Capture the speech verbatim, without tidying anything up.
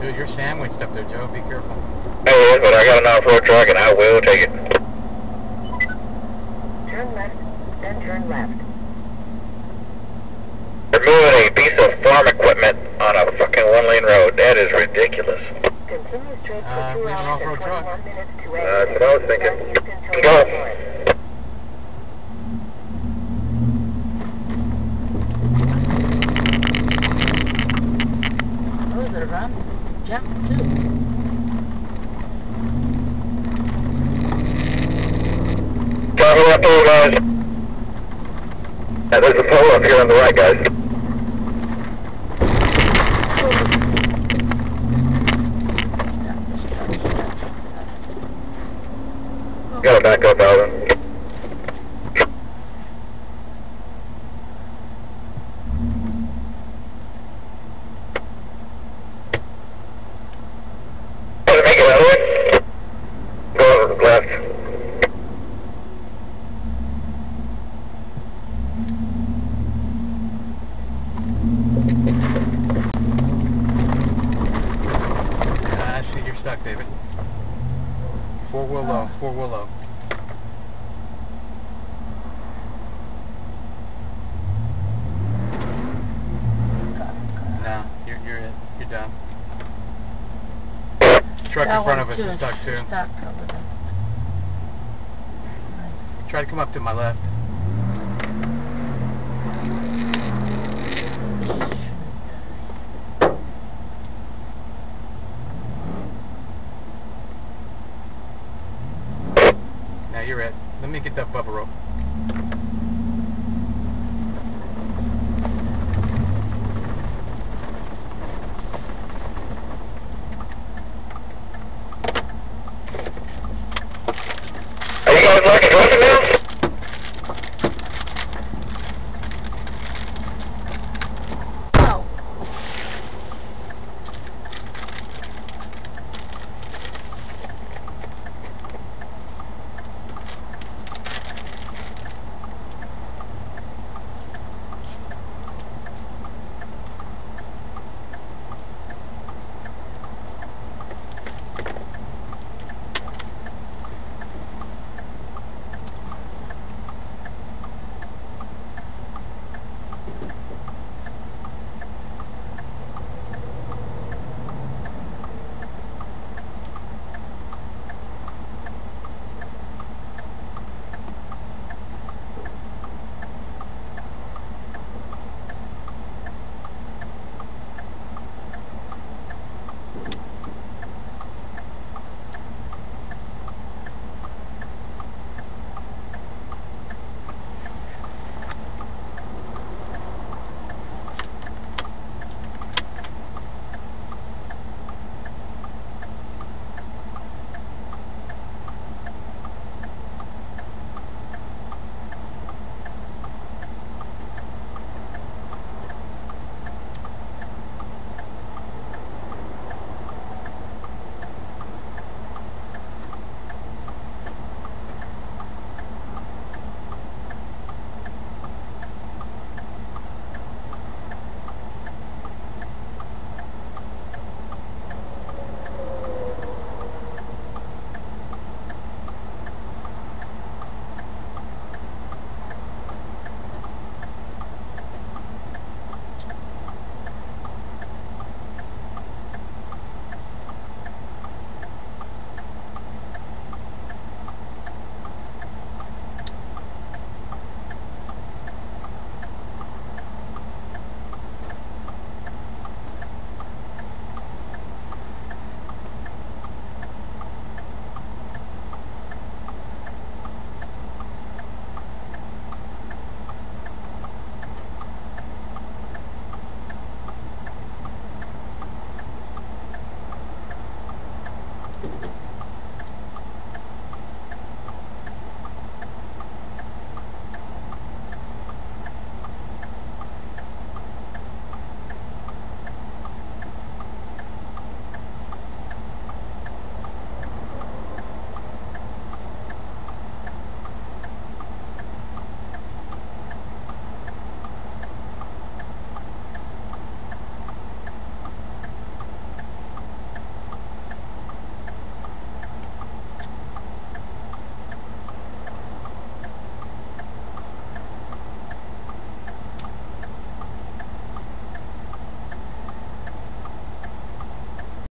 Dude, you're sandwiched up there, Joe. Be careful. It is, but I got an off-road truck and I will take it. Turn left, then turn left. They're moving a piece of farm equipment on a fucking one-lane road. That is ridiculous. Continue straight for Uh, two we have an hours and off-road truck. twenty-one minutes to Uh, exit. that's what I was thinking. Northeast until Go. Illinois. Oh, is it a run? Jump, too. Copy that pole, guys. Yeah, there's a pole up here on the right, guys. Gotta back up, Alvin. Gotta make it out of it. Go left. I see you're stuck, David. Four wheel low, four wheel low. No, you're you're it. You're done. Truck in front of us is stuck too. Stuck over there. Try to come up to my left. Now you're it. Let me get that bubble rope. Are you guys looking north now? Oh.